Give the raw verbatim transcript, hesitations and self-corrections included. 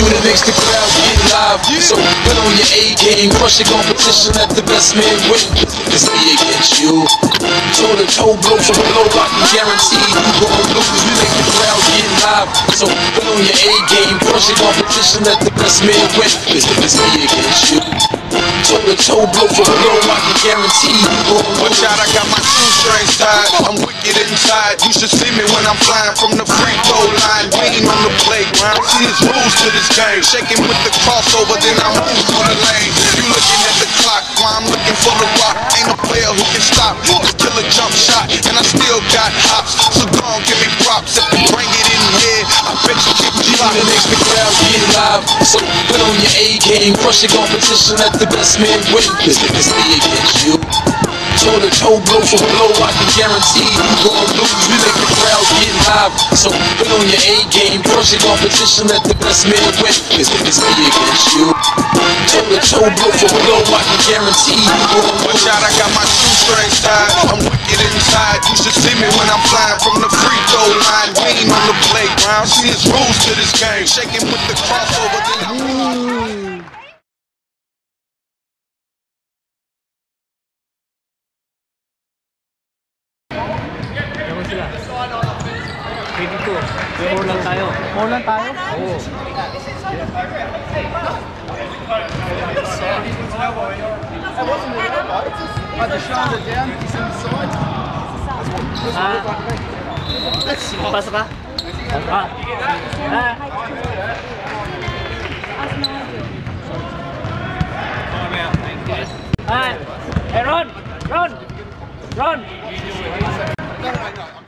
that makes the crowd get live. So put on your A game, crush your competition, let the best man win. It's me against you. Toe to toe, blow for blow, I can guarantee you gon' lose. We make the crowd get live. So put on your A game, crush your competition, let the best man win. It's me against you. Toe to toe, blow for blow, I can guarantee you gon' lose. Watch out, I got my shoestrings tied. I'm wicked inside. You should see me when I'm flying from the free throw line. Lean on the playground. See his rules to this game. Shaking with the crossover, then I move through the lane. You looking at the clock while I'm looking for the rock. Ain't a player who can stop this killer jump shot, and I still got hops. So go on, give me props. If you bring it in here, I bet you keep You that makes the crowd get live. So put on your A game, crush your competition, let the best man win. It's me against you. Toe to toe, blow for blow, I can guarantee you gon' lose. We make the crowd get live. So put on your A game, crush your competition, let the best man win. It's me against you. Toe to toe, blow for blow, I can guarantee you gon' lose. Watch out, I got my shoestrings tied. I'm wicked inside. You should see me when I'm flying from the free throw line. Lean on the playground. See his rules to this game. Shaking with the crossover, then I Ready to. More lang tayo. More lang tayo? Oo. Ah. Pasok ka? Ah. Ah. Ah. Hey, Ron! Ron! Ron!